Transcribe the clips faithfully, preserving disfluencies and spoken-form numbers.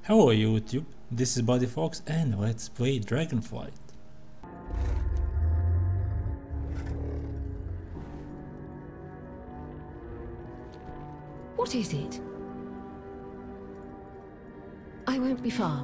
Hello YouTube, this is BuddyFox and let's play Dragonflight. What is it? I won't be far.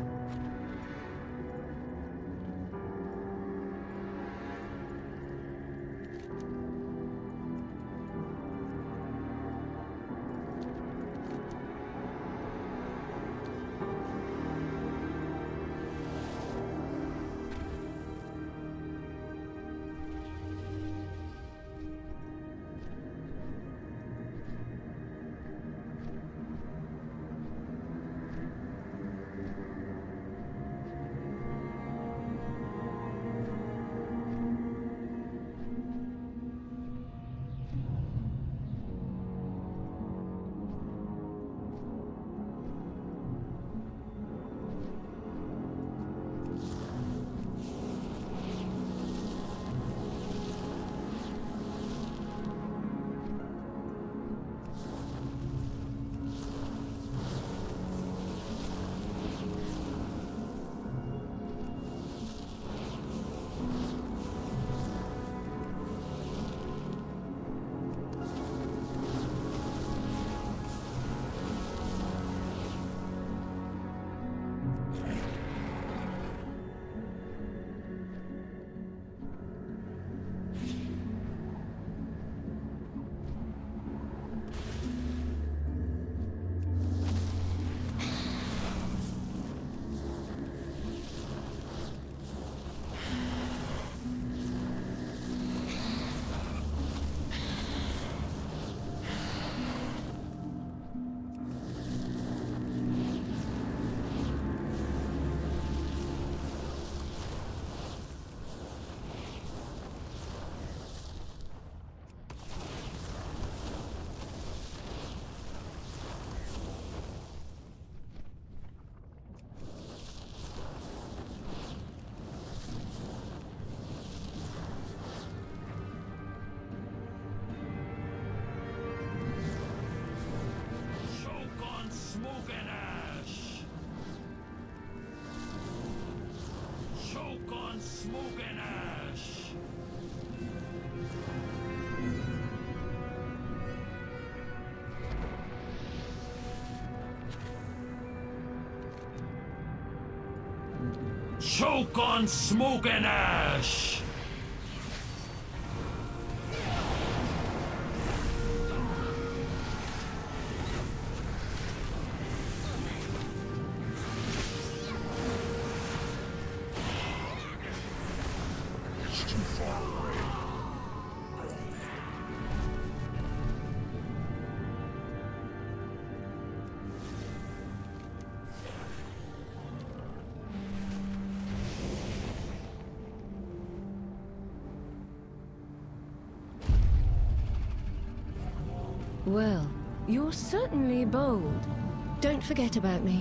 Smoke and ash! Choke on smoke and ash! Well, you're certainly bold. Don't forget about me.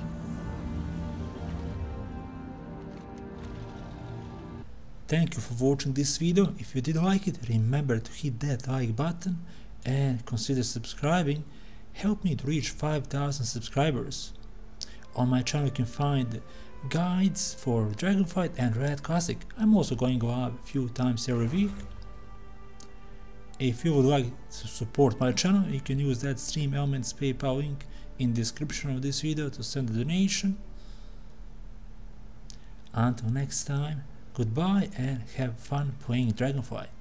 Thank you for watching this video. If you did like it, remember to hit that like button and consider subscribing. Help me to reach five thousand subscribers. On my channel you can find guides for Dragonflight and Red Classic. I'm also going live a few times every week. If you would like to support my channel, you can use that Stream Elements PayPal link in the description of this video to send a donation. Until next time, goodbye and have fun playing Dragonflight.